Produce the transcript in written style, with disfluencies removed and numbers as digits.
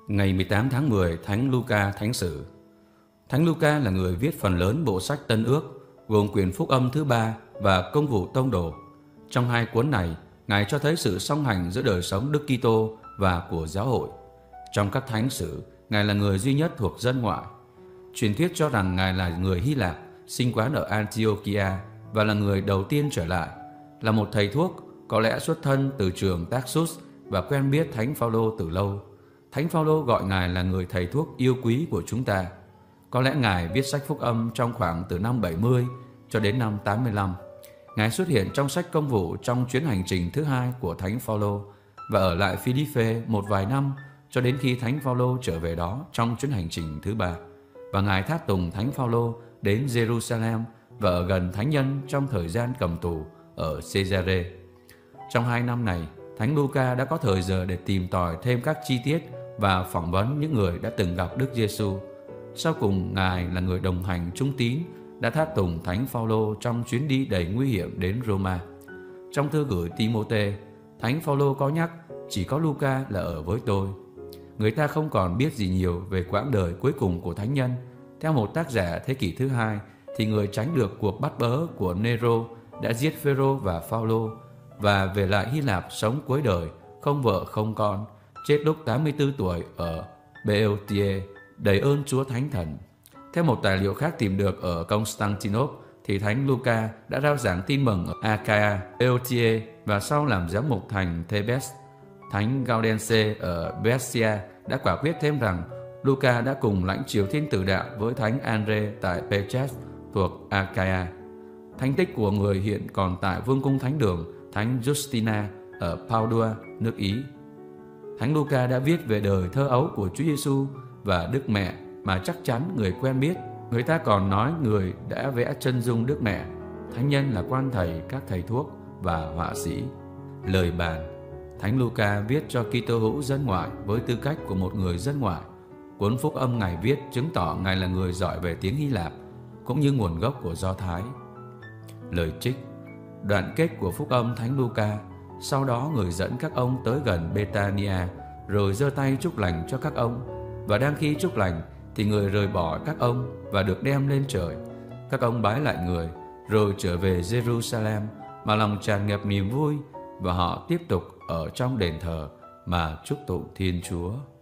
Ngày 18 tháng 10, Thánh Luca Thánh sử. Thánh Luca là người viết phần lớn bộ sách Tân Ước, gồm quyển Phúc âm thứ 3 và Công vụ Tông đồ. Trong hai cuốn này, Ngài cho thấy sự song hành giữa đời sống Đức Kitô và của giáo hội. Trong các thánh sử, Ngài là người duy nhất thuộc dân ngoại. Truyền thuyết cho rằng Ngài là người Hy Lạp, sinh quán ở Antiochia và là người đầu tiên trở lại. Là một thầy thuốc, có lẽ xuất thân từ trường Tarsus và quen biết Thánh Phaolô từ lâu. Thánh Phaolô gọi Ngài là người thầy thuốc yêu quý của chúng ta. Có lẽ Ngài viết sách Phúc âm trong khoảng từ năm 70 cho đến năm 85. Ngài xuất hiện trong sách Công vụ trong chuyến hành trình thứ hai của Thánh Phaolô và ở lại Philippe một vài năm cho đến khi Thánh Phaolô trở về đó trong chuyến hành trình thứ ba. Và Ngài tháp tùng Thánh Phaolô đến Jerusalem và ở gần Thánh Nhân trong thời gian cầm tù ở Caesarea. Trong 2 năm này, Thánh Luca đã có thời giờ để tìm tòi thêm các chi tiết và phỏng vấn những người đã từng gặp Đức Giêsu. Sau cùng, Ngài là người đồng hành trung tín đã tháp tùng Thánh Phaolô trong chuyến đi đầy nguy hiểm đến Roma. Trong thư gửi Timôthê, Thánh Phaolô có nhắc chỉ có Luca là ở với tôi. Người ta không còn biết gì nhiều về quãng đời cuối cùng của thánh nhân. Theo một tác giả thế kỷ thứ hai, thì người tránh được cuộc bắt bớ của Nero đã giết Phêrô và Phaolô và về lại Hy Lạp sống cuối đời, không vợ không con, chết lúc 84 tuổi ở Boeotia, đầy ơn Chúa Thánh Thần. Theo một tài liệu khác tìm được ở Constantinople, thì Thánh Luca đã rao giảng tin mừng ở Achaia, Boeotia và sau làm giám mục thành Thebes. Thánh Gaudence ở Bessia đã quả quyết thêm rằng Luca đã cùng lãnh chiếu thiên tử đạo với Thánh Andre tại Peches thuộc Achaia. Thánh tích của người hiện còn tại Vương cung Thánh đường Thánh Justina ở Padua, nước Ý. Thánh Luca đã viết về đời thơ ấu của Chúa Giêsu và Đức Mẹ mà chắc chắn người quen biết. Người ta còn nói người đã vẽ chân dung Đức Mẹ. Thánh nhân là quan thầy các thầy thuốc và họa sĩ. Lời bàn. Thánh Luca viết cho Kitô hữu dân ngoại với tư cách của một người dân ngoại. Cuốn Phúc âm Ngài viết chứng tỏ Ngài là người giỏi về tiếng Hy Lạp cũng như nguồn gốc của Do Thái. Lời trích. Đoạn kết của Phúc âm Thánh Luca. Sau đó người dẫn các ông tới gần Betania, rồi giơ tay chúc lành cho các ông. Và đang khi chúc lành thì người rời bỏ các ông và được đem lên trời. Các ông bái lại người, rồi trở về Jerusalem mà lòng tràn ngập niềm vui, và họ tiếp tục ở trong đền thờ mà chúc tụng Thiên Chúa.